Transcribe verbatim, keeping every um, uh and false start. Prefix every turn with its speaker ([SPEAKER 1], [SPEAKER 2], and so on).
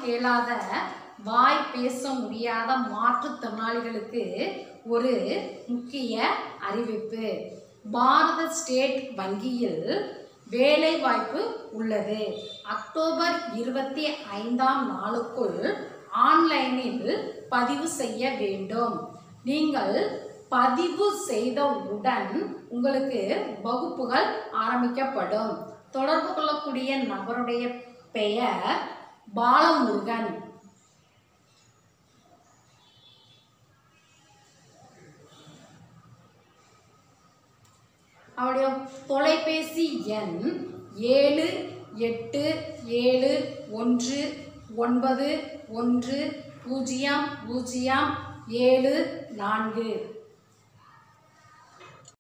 [SPEAKER 1] கேளாத வாய் பேச முடியாத மாற்றுத்திறனாளிகளுக்கு ஒரு முக்கிய அறிவிப்பு. பாரத ஸ்டேட் வங்கியில் வேலை வாய்ப்பு உள்ளது. அக்டோபர் இருபத்தி ஐந்தாம் நாளுக்குள் ஆன்லைனில் பதிவு செய்ய வேண்டும். நீங்கள் பதிவு செய்தவுடன் உங்களுக்கு வகுப்புகள் ஆரம்பிக்கப்படும். தொடர்பு கொள்ளக்கூடிய நபருடைய பெயர் பாலமுருகன். அவருடைய தொலைபேசி எண் ஏழு எட்டு ஏழு ஒன்று ஒன்பது ஒன்று பூஜ்ஜியம் பூஜ்ஜியம் ஏழு நான்கு.